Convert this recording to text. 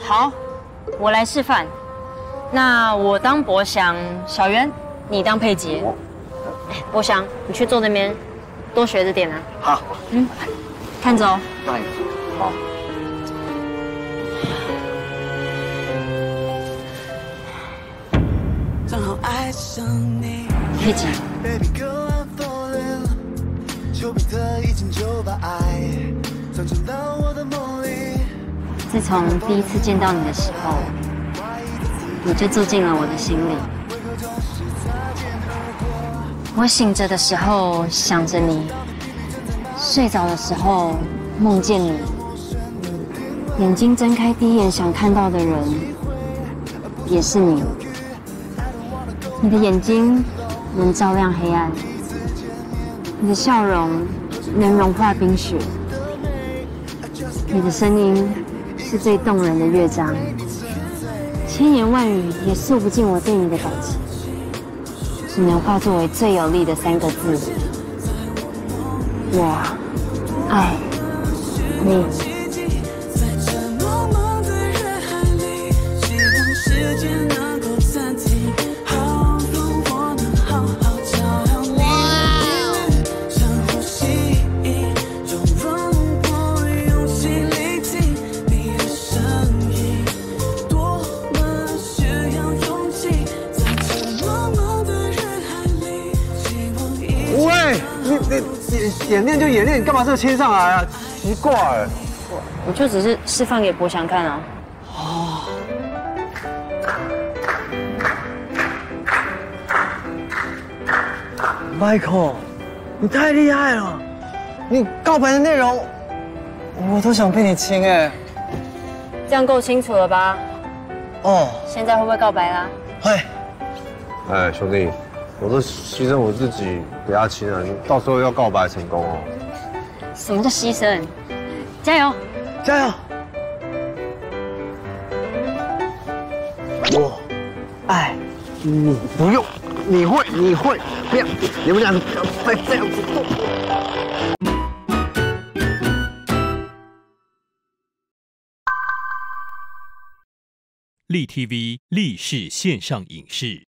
好，我来示范。那我当博翔，小圆你当佩杰。博翔，你去坐那边，多学着点啊。 好。 看着哦。 对。好。 正好爱上你。 佩杰。自从第一次见到你的时候，你就住进了我的心里。我醒着的时候想着你，睡着的时候梦见你，眼睛睁开第一眼想看到的人也是你。你的眼睛能照亮黑暗，你的笑容能融化冰雪，你的声音是最动人的乐章，千言万语也诉不尽我对你的感情，只能化作为最有力的3个字：我爱你。 你演练就演练，你干嘛这个牵上来啊？奇怪。 我就只是示范给博翔看啊。 哦。Michael， 你太厉害了！你告白的内容，我都想被你亲哎。 这样够清楚了吧？ 哦。 现在会不会告白啦？ 会。 哎，兄弟。我都牺牲我自己给他亲了，你到时候要告白成功哦。 什么叫牺牲？加油！ 加油！我爱你，不用，你会，不要，你们两个不要再这样子做。 立 TV 立式线上影视。